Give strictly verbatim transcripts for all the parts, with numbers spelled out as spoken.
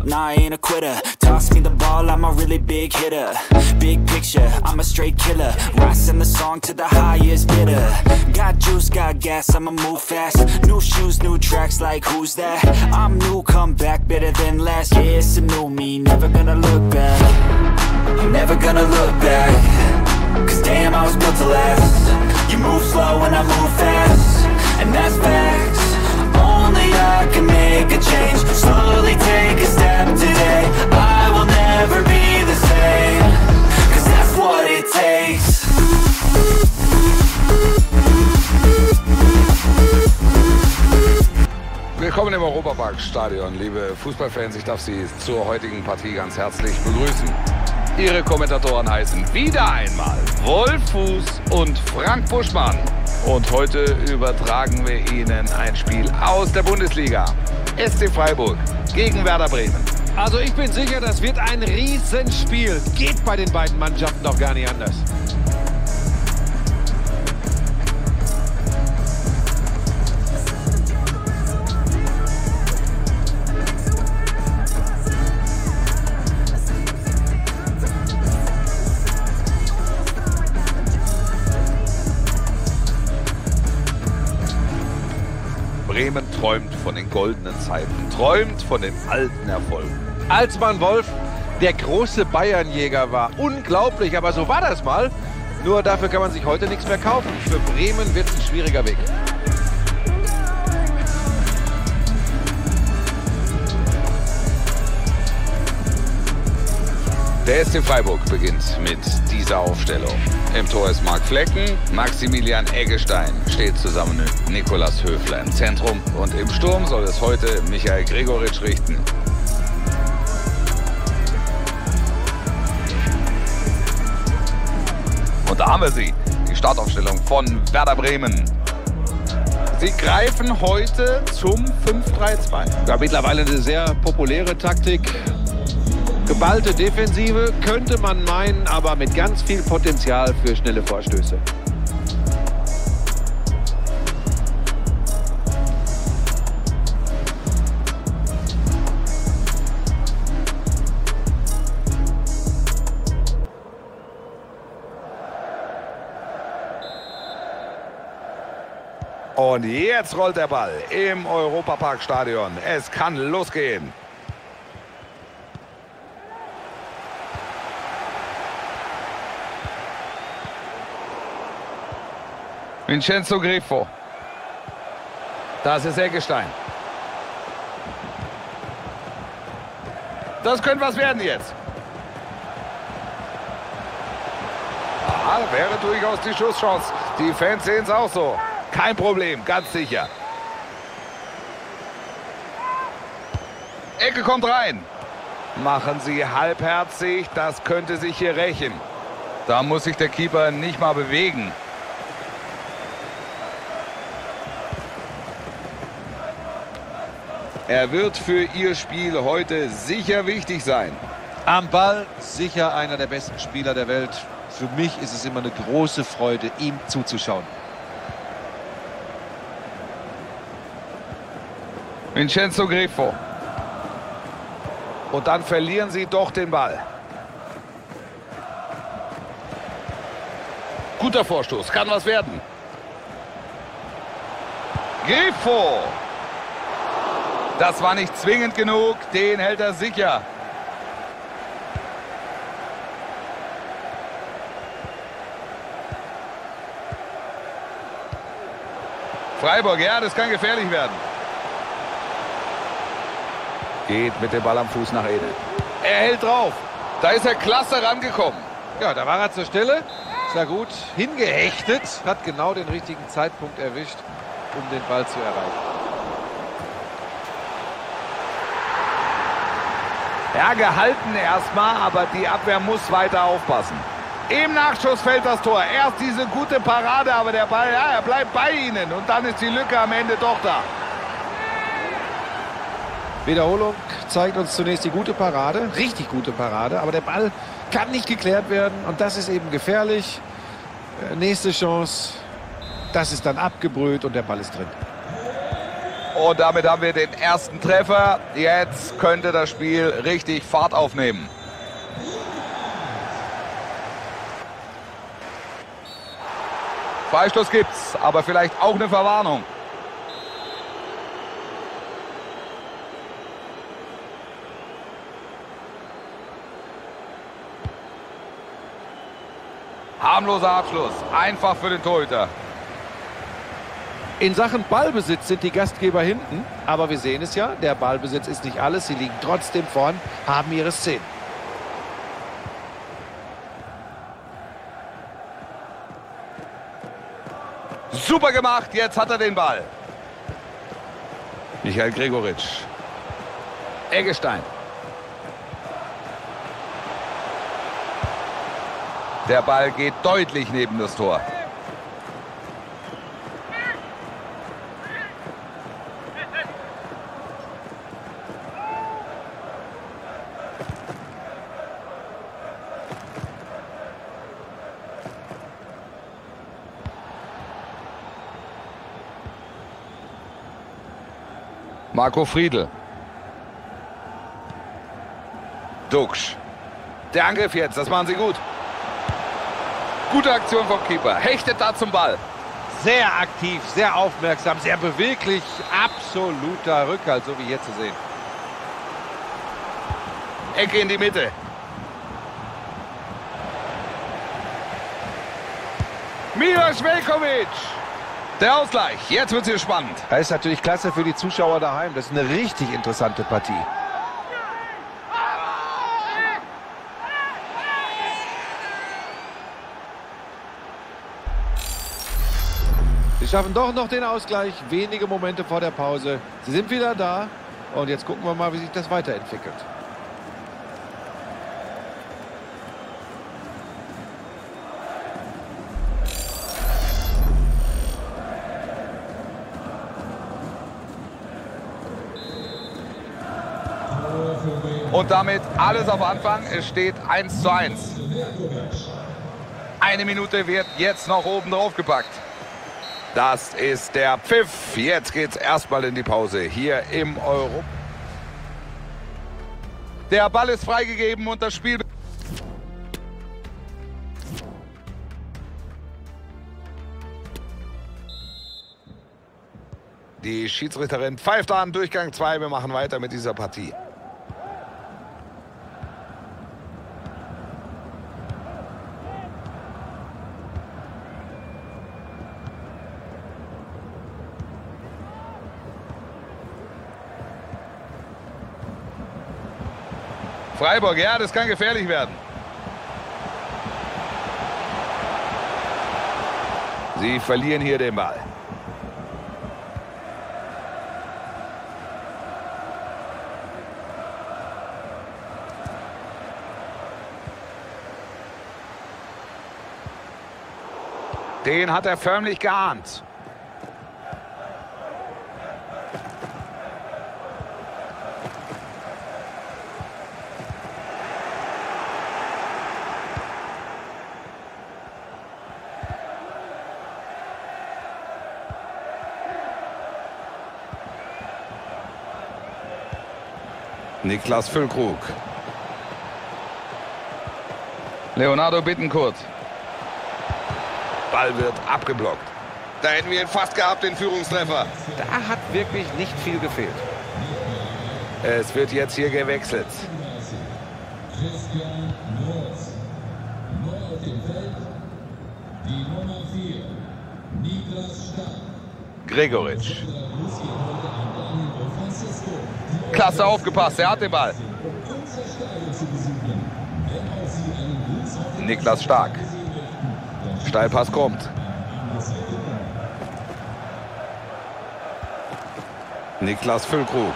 up, nah, I ain't a quitter. Toss me the ball, I'm a really big hitter. Big picture, I'm a straight killer. Rising the song to the highest bidder. Got juice, got gas, I'ma move fast. New shoes, new tracks, like who's that? I'm new, come back, better than last. Yeah, it's a new me, never gonna look back. I'm never gonna look back. Cause damn, I was built to last. You move slow and I move fast, and that's facts. Only I can make a change. Slowly take a step today. I will never be the same. Cause that's what it takes. Willkommen im Europapark-Stadion, liebe Fußballfans. Ich darf Sie zur heutigen Partie ganz herzlich begrüßen. Ihre Kommentatoren heißen wieder einmal Wolf Fuß und Frank Buschmann. Und heute übertragen wir Ihnen ein Spiel aus der Bundesliga. S C Freiburg gegen Werder Bremen. Also ich bin sicher, das wird ein Riesenspiel. Geht bei den beiden Mannschaften doch gar nicht anders. Bremen träumt von den goldenen Zeiten, träumt von den alten Erfolgen. Als man Wolf der große Bayernjäger war, unglaublich, aber so war das mal. Nur dafür kann man sich heute nichts mehr kaufen. Für Bremen wird es ein schwieriger Weg. Der S C Freiburg beginnt mit dieser Aufstellung. Im Tor ist Marc Flecken, Maximilian Eggestein steht zusammen mit Nikolas Höfler im Zentrum. Und im Sturm soll es heute Michael Gregoritsch richten. Und da haben wir sie, die Startaufstellung von Werder Bremen. Sie greifen heute zum fünf drei zwei. Ja, mittlerweile eine sehr populäre Taktik. Geballte Defensive könnte man meinen, aber mit ganz viel Potenzial für schnelle Vorstöße. Und jetzt rollt der Ball im Europapark-Stadion. Es kann losgehen. Vincenzo Grifo. Das ist Eggestein. Das könnte was werden jetzt. Ah, wäre durchaus die Schusschance. Die Fans sehen es auch so. Kein Problem, ganz sicher. Ecke kommt rein. Machen Sie halbherzig, das könnte sich hier rächen. Da muss sich der Keeper nicht mal bewegen. Er wird für Ihr Spiel heute sicher wichtig sein. Am Ball sicher einer der besten Spieler der Welt. Für mich ist es immer eine große Freude, ihm zuzuschauen. Vincenzo Grifo. Und dann verlieren sie doch den Ball. Guter Vorstoß, kann was werden. Grifo. Das war nicht zwingend genug, den hält er sicher. Freiburg, ja, das kann gefährlich werden. Geht mit dem Ball am Fuß nach innen. Er hält drauf. Da ist er klasse rangekommen. Ja, da war er zur Stelle. Sehr gut hingehechtet. Hat genau den richtigen Zeitpunkt erwischt, um den Ball zu erreichen. Ja, gehalten erstmal, aber die Abwehr muss weiter aufpassen. Im Nachschuss fällt das Tor. Erst diese gute Parade, aber der Ball, ja, er bleibt bei ihnen. Und dann ist die Lücke am Ende doch da. Wiederholung zeigt uns zunächst die gute Parade, richtig gute Parade, aber der Ball kann nicht geklärt werden und das ist eben gefährlich. Nächste Chance, das ist dann abgebrüht und der Ball ist drin. Und damit haben wir den ersten Treffer. Jetzt könnte das Spiel richtig Fahrt aufnehmen. Freistoß gibt's, aber vielleicht auch eine Verwarnung. Harmloser Abschluss, einfach für den Torhüter. In Sachen Ballbesitz sind die Gastgeber hinten, aber wir sehen es ja, der Ballbesitz ist nicht alles. Sie liegen trotzdem vorn, haben ihre Szenen. Super gemacht, jetzt hat er den Ball. Michael Gregoritsch. Eggestein. Der Ball geht deutlich neben das Tor. Marco Friedl. Duxch. Der Angriff jetzt, das machen sie gut. Gute Aktion vom Keeper. Hechtet da zum Ball. Sehr aktiv, sehr aufmerksam, sehr beweglich. Absoluter Rückhalt, so wie hier zu sehen. Ecke in die Mitte. Milos Veljković. Der Ausgleich. Jetzt wird es hier spannend. Das ist natürlich klasse für die Zuschauer daheim. Das ist eine richtig interessante Partie. Sie schaffen doch noch den Ausgleich. Wenige Momente vor der Pause. Sie sind wieder da. Und jetzt gucken wir mal, wie sich das weiterentwickelt. Und damit alles auf Anfang. Es steht eins zu eins. Eine Minute wird jetzt noch oben drauf gepackt. Das ist der Pfiff. Jetzt geht's erstmal in die Pause hier im Euro. Der Ball ist freigegeben und das Spiel... Die Schiedsrichterin pfeift an, Durchgang zwei. Wir machen weiter mit dieser Partie. Freiburg, ja, das kann gefährlich werden. Sie verlieren hier den Ball. Den hat er förmlich geahnt. Niklas Füllkrug. Leonardo Bittencourt. Ball wird abgeblockt. Da hätten wir ihn fast gehabt, den Führungstreffer. Da hat wirklich nicht viel gefehlt. Es wird jetzt hier gewechselt. Gregoritsch. Klasse aufgepasst, er hat den Ball. Niklas Stark. Steilpass kommt. Niklas Füllkrug.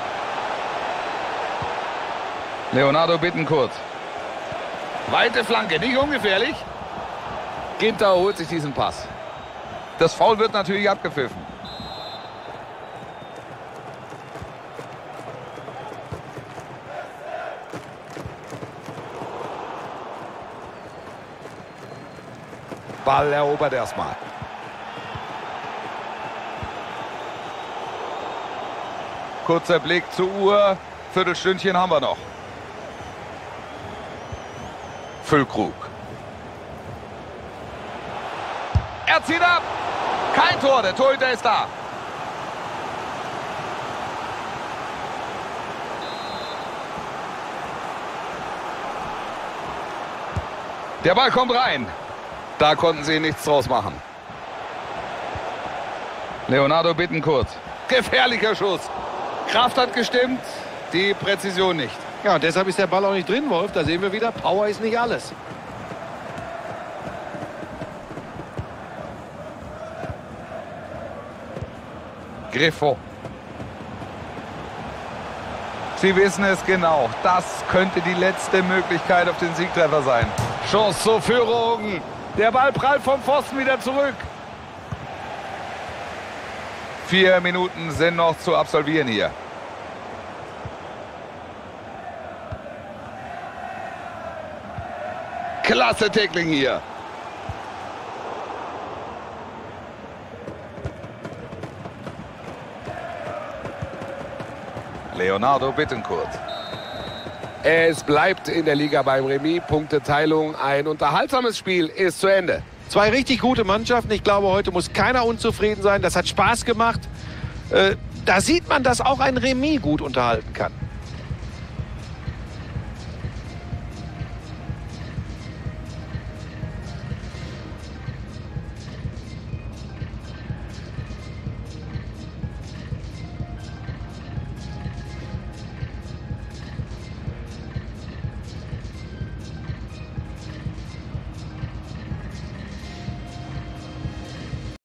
Leonardo Bittencourt. Weite Flanke, nicht ungefährlich. Ginter holt sich diesen Pass. Das Foul wird natürlich abgepfiffen. Ball erobert erstmal. Kurzer Blick zur Uhr. Viertelstündchen haben wir noch. Füllkrug. Er zieht ab. Kein Tor, der Torhüter ist da. Der Ball kommt rein. Da konnten sie nichts draus machen. Leonardo Bittencourt. Gefährlicher Schuss. Kraft hat gestimmt, die Präzision nicht. Ja, und deshalb ist der Ball auch nicht drin, Wolf. Da sehen wir wieder, Power ist nicht alles. Griffo. Sie wissen es genau. Das könnte die letzte Möglichkeit auf den Siegtreffer sein. Chance zur Führung. Der Ball prallt vom Pfosten wieder zurück. Vier Minuten sind noch zu absolvieren hier. Klasse Tackling hier. Leonardo Bittencourt. Es bleibt in der Liga beim Remis. Punkteteilung. Ein unterhaltsames Spiel ist zu Ende. Zwei richtig gute Mannschaften. Ich glaube, heute muss keiner unzufrieden sein. Das hat Spaß gemacht. Äh, da sieht man, dass auch ein Remis gut unterhalten kann.